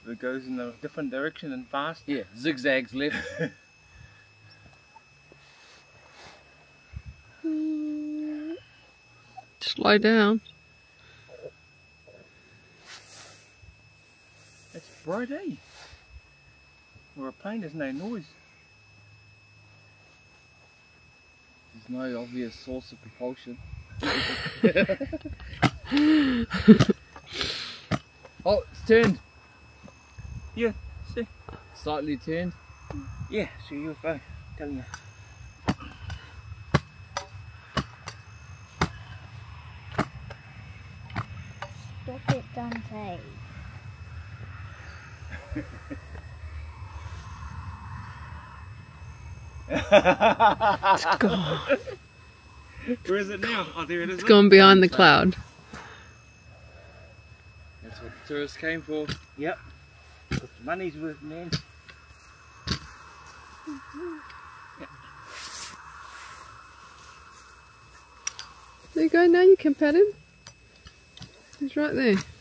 it goes in a different direction and fast. Yeah, zigzags left. Slow down. It's bright, eh? Or a plane, there's no noise. There's no obvious source of propulsion. Oh, it's turned. Yeah, see? Slightly turned. Yeah, it's a UFO, telling you. Stop it, Dante. It's gone. Where is it now? Oh, there it is. It's gone behind the cloud. That's what the tourists came for. Yep. Money's worth, man. There you go, now you can pet him. He's right there.